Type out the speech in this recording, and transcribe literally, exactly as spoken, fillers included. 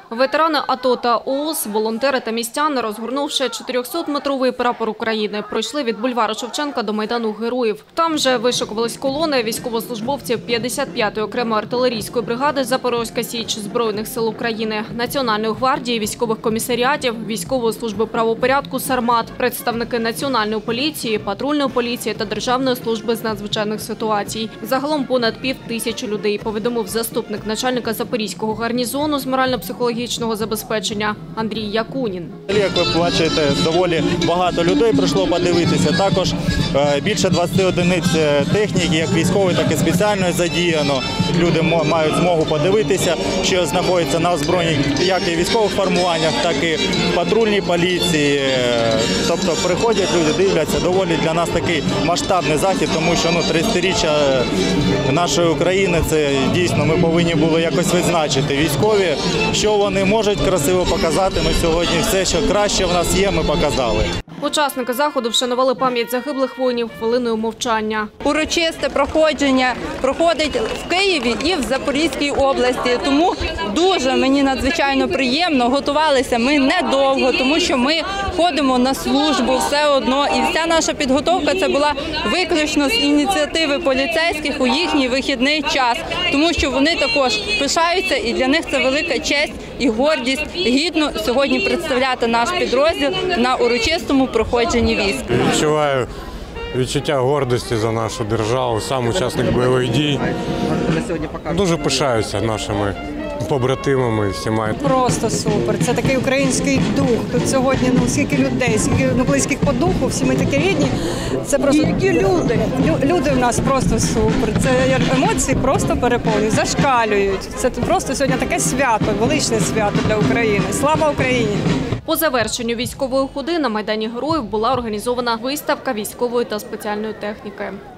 Ветерани АТО та ООС, волонтери та містяни, розгорнувши чотирьохсотметровий прапор України, пройшли від бульвару Шевченка до Майдану Героїв. Там вже вишикувались колони військовослужбовців п'ятдесят п'ятої окремої артилерійської бригади «Запорозька Січ» Збройних сил України, Національної гвардії, військових комісаріатів, військової служби правопорядку «Сармат», представники Національної поліції, патрульної поліції та Державної служби з надзвичайних ситуацій. Загалом понад пів тисячі людей, повідомив заступник начальника Запорізького гарнізону з морально-психологічного забезпечення Андрій Якунін. Як ви бачите, доволі багато людей прийшло подивитися. Також більше двадцяти одиниць техніки, як військової, так і спеціальної задіяно. Люди мають змогу подивитися, що знаходиться на озброєнні як і військових формуваннях, так і в патрульній поліції. Тобто приходять люди, дивляться. Доволі для нас такий масштабний захід, тому що ну, тридцятиріччя нашої України, це дійсно ми повинні були якось відзначити. Військові, що вони можуть красиво показати, ми сьогодні все, що краще в нас є, ми показали. Учасники заходу вшанували пам'ять загиблих воїнів хвилиною мовчання. Урочисте проходження проходить в Києві і в Запорізькій області, тому дуже мені надзвичайно приємно. Готувалися ми недовго, тому що ми ходимо на службу все одно. І вся наша підготовка – це була виключно з ініціативи поліцейських у їхній вихідний час, тому що вони також пишаються і для них це велика честь і гордість гідно сьогодні представляти наш підрозділ на урочистому проходженні військ. Відчуваю відчуття гордості за нашу державу, сам учасник бойових дій. Дуже пишаюся нашими побратимами всіма. Просто супер. Це такий український дух. Тут сьогодні ну, скільки людей, скільки ну, близьких по духу, всі ми такі рідні. Це просто які люди. Люди в нас просто супер. Це емоції просто переповнюють, зашкалюють. Це просто сьогодні таке свято, величне свято для України. Слава Україні! По завершенню військової ходи на Майдані Героїв була організована виставка військової та спеціальної техніки.